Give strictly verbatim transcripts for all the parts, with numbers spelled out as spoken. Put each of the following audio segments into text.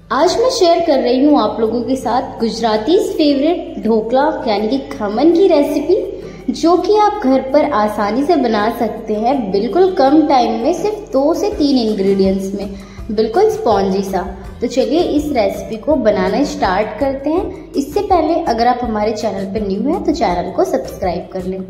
आज मैं शेयर कर रही हूँ आप लोगों के साथ गुजराती फेवरेट ढोकला यानी कि खमन की रेसिपी, जो कि आप घर पर आसानी से बना सकते हैं बिल्कुल कम टाइम में, सिर्फ दो से तीन इंग्रेडिएंट्स में, बिल्कुल स्पॉन्जी सा। तो चलिए इस रेसिपी को बनाना स्टार्ट करते हैं। इससे पहले अगर आप हमारे चैनल पर न्यू हैं तो चैनल को सब्सक्राइब कर लें।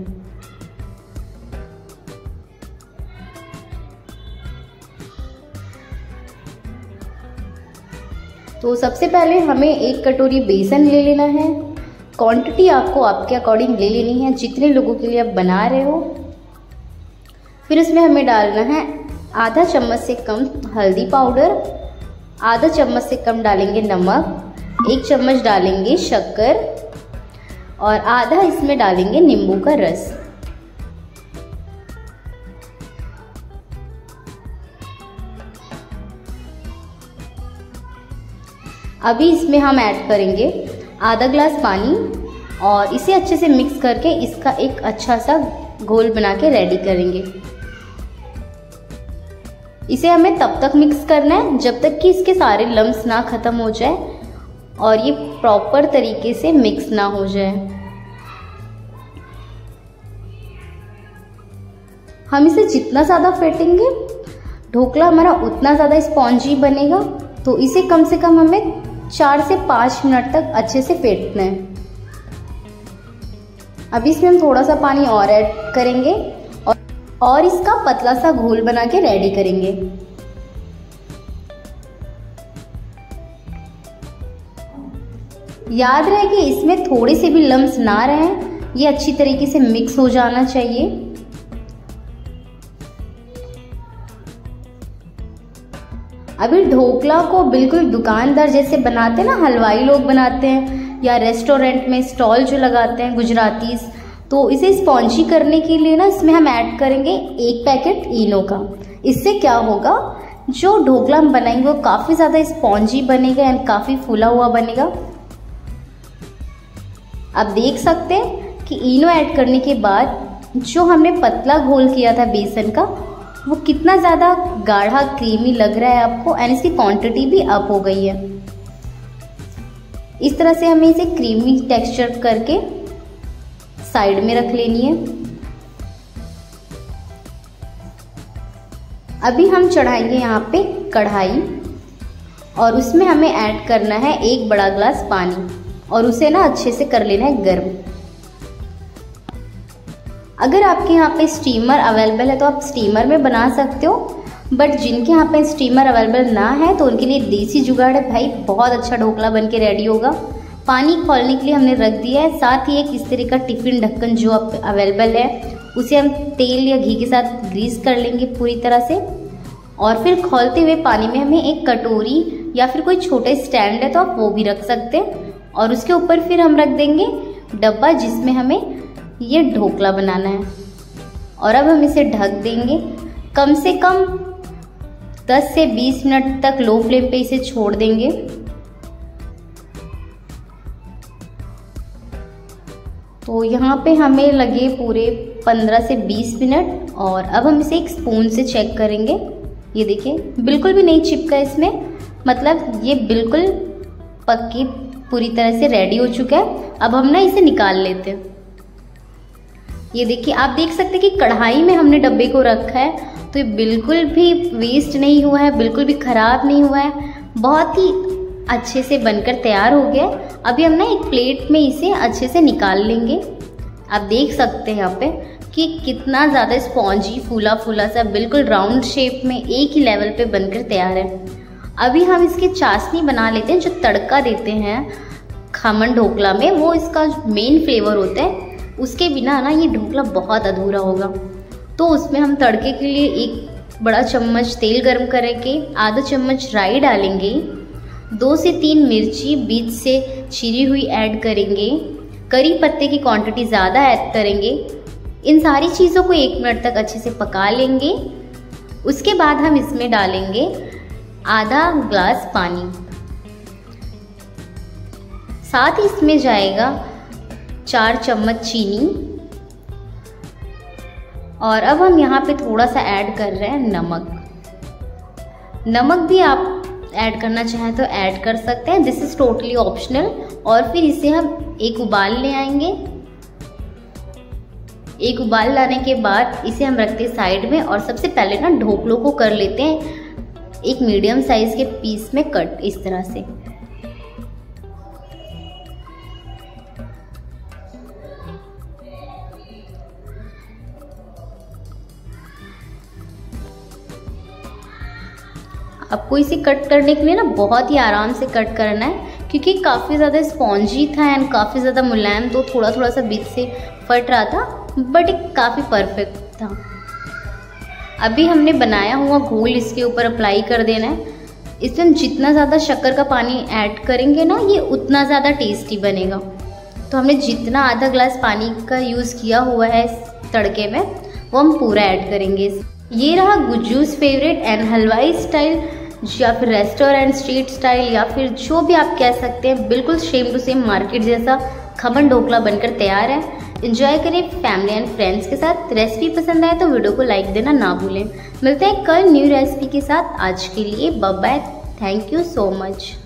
तो सबसे पहले हमें एक कटोरी बेसन ले लेना है। क्वांटिटी आपको आपके अकॉर्डिंग ले लेनी है, जितने लोगों के लिए आप बना रहे हो। फिर इसमें हमें डालना है आधा चम्मच से कम हल्दी पाउडर, आधा चम्मच से कम डालेंगे नमक, एक चम्मच डालेंगे शक्कर और आधा इसमें डालेंगे नींबू का रस। अभी इसमें हम ऐड करेंगे आधा ग्लास पानी और इसे अच्छे से मिक्स करके इसका एक अच्छा सा घोल बना के रेडी करेंगे। इसे हमें तब तक मिक्स करना है जब तक कि इसके सारे लम्स ना ख़त्म हो जाए और ये प्रॉपर तरीके से मिक्स ना हो जाए। हम इसे जितना ज़्यादा फेंटेंगे ढोकला हमारा उतना ज़्यादा स्पॉन्जी बनेगा। तो इसे कम से कम हमें चार से पाँच मिनट तक अच्छे से फेंटना है। अभी इसमें हम थोड़ा सा पानी और ऐड करेंगे और, और इसका पतला सा घोल बना के रेडी करेंगे। याद रहे कि इसमें थोड़े से भी लम्स ना रहें, ये अच्छी तरीके से मिक्स हो जाना चाहिए। अभी ढोकला को बिल्कुल दुकानदार जैसे बनाते हैं ना, हलवाई लोग बनाते हैं या रेस्टोरेंट में स्टॉल जो लगाते हैं गुजरातीज, तो इसे स्पॉन्जी करने के लिए ना इसमें हम ऐड करेंगे एक पैकेट इनो का। इससे क्या होगा, जो ढोकला हम बनाएंगे वो काफ़ी ज़्यादा स्पॉन्जी बनेगा एंड काफ़ी फूला हुआ बनेगा। आप देख सकते हैं कि इनो ऐड करने के बाद जो हमने पतला घोल किया था बेसन का, वो कितना ज़्यादा गाढ़ा क्रीमी लग रहा है आपको एंड इसकी क्वांटिटी भी अप हो गई है। इस तरह से हमें इसे क्रीमी टेक्सचर करके साइड में रख लेनी है। अभी हम चढ़ाएंगे यहाँ पे कढ़ाई और उसमें हमें ऐड करना है एक बड़ा ग्लास पानी और उसे ना अच्छे से कर लेना है गर्म। अगर आपके यहाँ पे स्टीमर अवेलेबल है तो आप स्टीमर में बना सकते हो, बट जिनके यहाँ पे स्टीमर अवेलेबल ना है तो उनके लिए देसी जुगाड़ है भाई, बहुत अच्छा ढोकला बन के रेडी होगा। पानी खौलने के लिए हमने रख दिया है। साथ ही एक इस तरह का टिफ़िन ढक्कन जो आप अवेलेबल है उसे हम तेल या घी के साथ ग्रीस कर लेंगे पूरी तरह से। और फिर खौलते हुए पानी में हमें एक कटोरी या फिर कोई छोटे स्टैंड है तो आप वो भी रख सकते हैं और उसके ऊपर फिर हम रख देंगे डब्बा जिसमें हमें ये ढोकला बनाना है। और अब हम इसे ढक देंगे कम से कम दस से बीस मिनट तक लो फ्लेम पे इसे छोड़ देंगे। तो यहाँ पे हमें लगे पूरे पंद्रह से बीस मिनट और अब हम इसे एक स्पून से चेक करेंगे। ये देखिए बिल्कुल भी नहीं चिपका इसमें, मतलब ये बिल्कुल पक्की पूरी तरह से रेडी हो चुका है। अब हम ना इसे निकाल लेते हैं। ये देखिए आप देख सकते हैं कि कढ़ाई में हमने डब्बे को रखा है तो ये बिल्कुल भी वेस्ट नहीं हुआ है, बिल्कुल भी ख़राब नहीं हुआ है, बहुत ही अच्छे से बनकर तैयार हो गया है। अभी हम ना एक प्लेट में इसे अच्छे से निकाल लेंगे। आप देख सकते हैं यहाँ पे कि कितना ज़्यादा स्पॉन्जी फूला फूला सा बिल्कुल राउंड शेप में एक ही लेवल पे बनकर तैयार है। अभी हम इसकी चाशनी बना लेते हैं। जो तड़का देते हैं खमन ढोकला में वो इसका मेन फ्लेवर होता है, उसके बिना ना ये ढोकला बहुत अधूरा होगा। तो उसमें हम तड़के के लिए एक बड़ा चम्मच तेल गरम करेंगे, आधा चम्मच राई डालेंगे, दो से तीन मिर्ची बीच से छिरी हुई ऐड करेंगे, करी पत्ते की क्वांटिटी ज़्यादा ऐड करेंगे। इन सारी चीज़ों को एक मिनट तक अच्छे से पका लेंगे। उसके बाद हम इसमें डालेंगे आधा ग्लास पानी, साथ ही इसमें जाएगा चार चम्मच चीनी और अब हम यहाँ पे थोड़ा सा ऐड कर रहे हैं नमक। नमक भी आप ऐड करना चाहें तो ऐड कर सकते हैं, दिस इज़ टोटली ऑप्शनल। और फिर इसे हम एक उबाल ले आएंगे। एक उबाल लाने के बाद इसे हम रखते हैं साइड में और सबसे पहले ना ढोकलों को कर लेते हैं एक मीडियम साइज के पीस में कट, इस तरह से। आपको इसे कट करने के लिए ना बहुत ही आराम से कट करना है, क्योंकि काफ़ी ज़्यादा स्पॉन्जी था एंड काफ़ी ज़्यादा मुलायम, तो थोड़ा थोड़ा सा बीच से फट रहा था, बट एक काफ़ी परफेक्ट था। अभी हमने बनाया हुआ घोल इसके ऊपर अप्लाई कर देना है। इसमें जितना ज़्यादा शक्कर का पानी ऐड करेंगे ना, ये उतना ज़्यादा टेस्टी बनेगा। तो हमने जितना आधा ग्लास पानी का यूज़ किया हुआ है इस तड़के में, वो हम पूरा ऐड करेंगे। ये रहा गुज्जूस फेवरेट एंड हलवाई स्टाइल, या फिर रेस्टोरेंट स्ट्रीट स्टाइल, या फिर जो भी आप कह सकते हैं, बिल्कुल सेम टू सेम मार्केट जैसा खमन ढोकला बनकर तैयार है। एंजॉय करें फैमिली एंड फ्रेंड्स के साथ। रेसिपी पसंद आए तो वीडियो को लाइक देना ना भूलें। मिलते हैं कल न्यू रेसिपी के साथ। आज के लिए bye bye, thank you so much.